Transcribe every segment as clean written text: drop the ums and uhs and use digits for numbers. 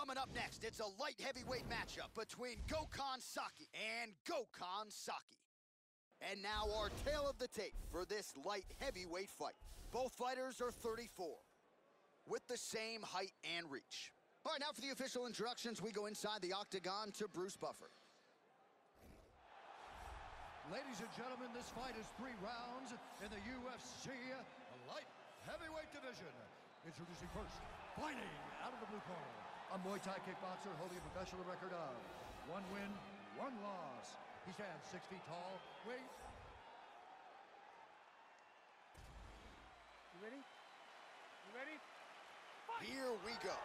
Coming up next, it's a light heavyweight matchup between Gokhan Saki and Gokhan Saki. And now our tale of the tape for this light heavyweight fight. Both fighters are 34, with the same height and reach. All right, now for the official introductions, we go inside the octagon to Bruce Buffer. Ladies and gentlemen, this fight is 3 rounds in the UFC light heavyweight division. Introducing first, fighting out of the blue corner, a Muay Thai kickboxer holding a professional record of 1 win, 1 loss. He stands 6 feet tall, weight. You ready? You ready? Fight. Here we go.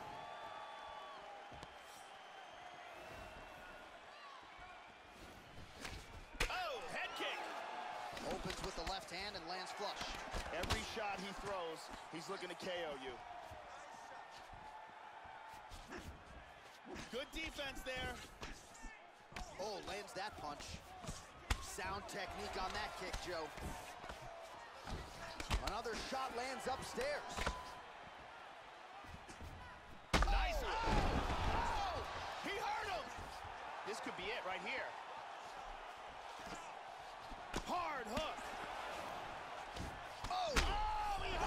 Oh, head kick. Opens with the left hand and lands flush. Every shot he throws, he's looking to KO you. Good defense there. Oh, lands that punch. Sound technique on that kick, Joe. Another shot lands upstairs. Nice. Oh! He hurt him. This could be it right here. Hard hook. Oh! Oh, he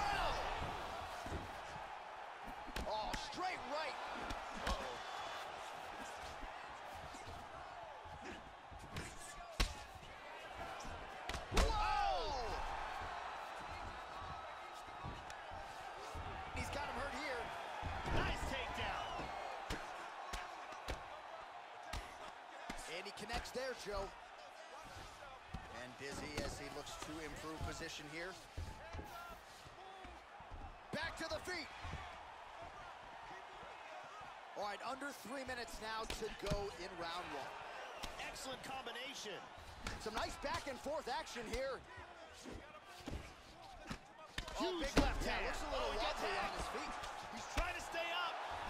hurt him. Oh, straight right. Uh-oh. Whoa! He's got him hurt here. Nice takedown. And he connects there, Joe. And dizzy as he looks to improve position here. Back to the feet. All right, under 3 minutes now to go in round 1. Excellent combination. Some nice back and forth action here. Huge big left yeah, hand. looks a little He gets wobbly hit. on his feet. He's trying to stay up.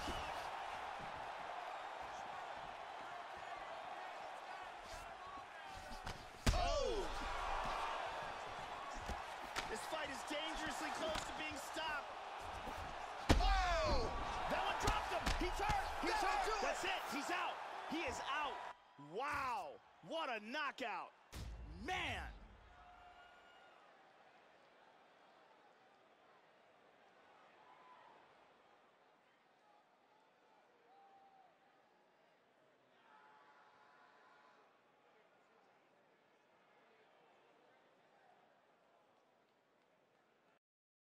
Oh! This fight is dangerously close to being stopped. Oh! That one dropped him. He's hurt. He's That'll hurt. do it. That's it. He's out. He is out. Wow. What a knockout. Man.